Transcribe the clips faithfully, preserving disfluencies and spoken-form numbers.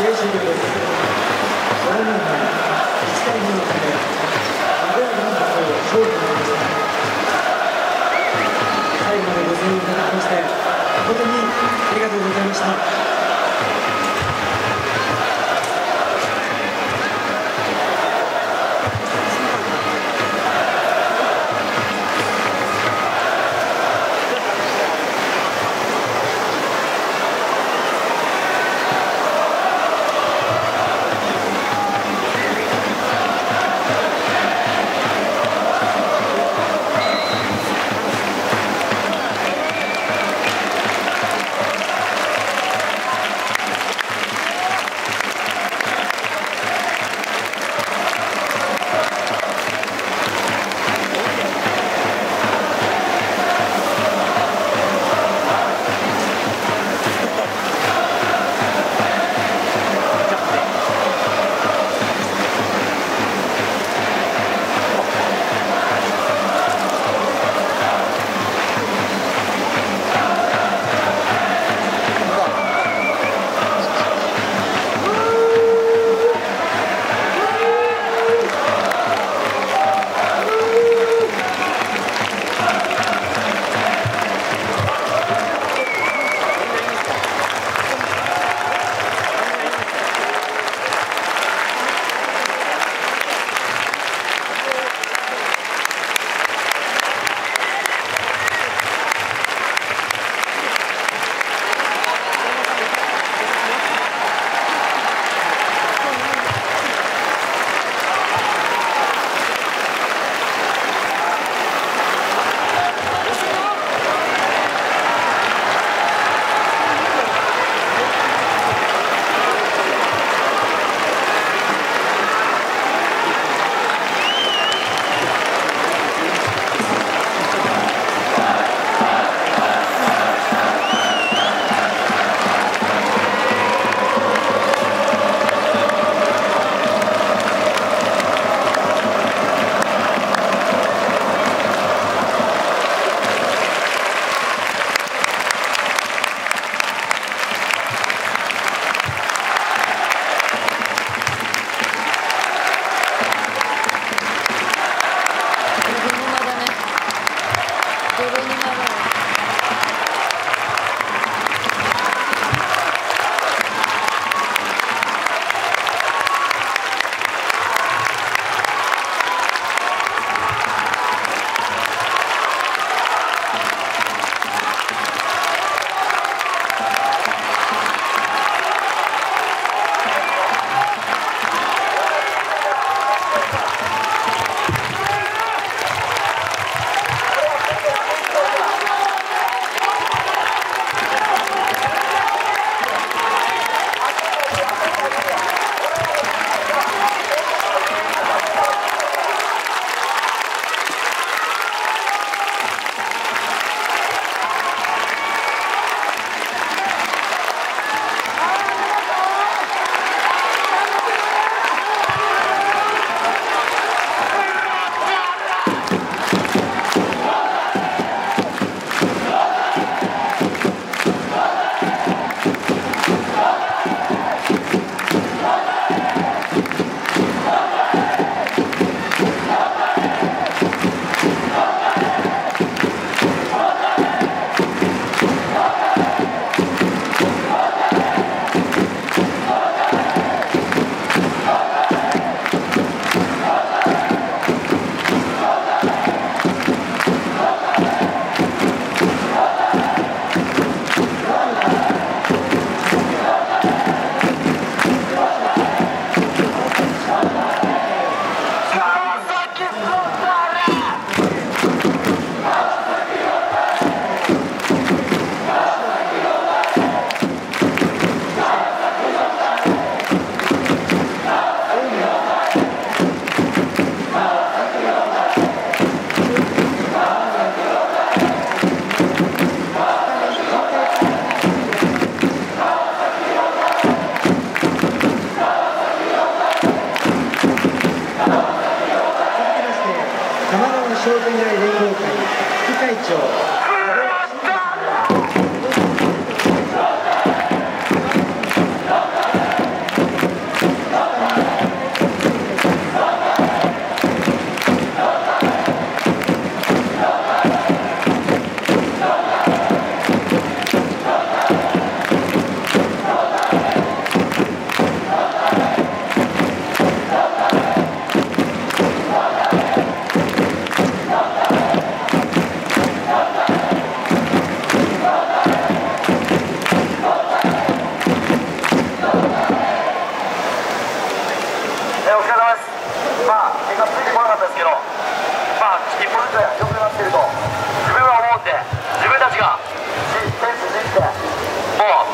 合終了です。ごねんまえいちたいにのため名古屋グランパスを勝利となりました。最後までご声援いただきまして本当にありがとうございました。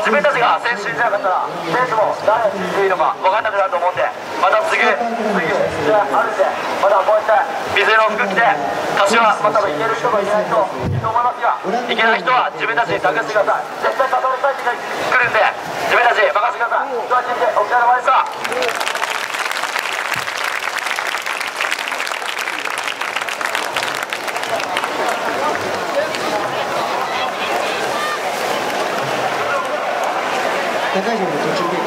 自分たちが選手にじゃなかったら選手も誰にしていいのか分かんなくなると思うんで、また次次試合あるんで、またこうやって水色の服着て柏また多分いける人もいない人いると思いますが、いけない人は自分たちに託してください。絶対たどり着いてくるんで自分たちに任せてください。今日は聞いてお疲れ様でした。 高いの途中で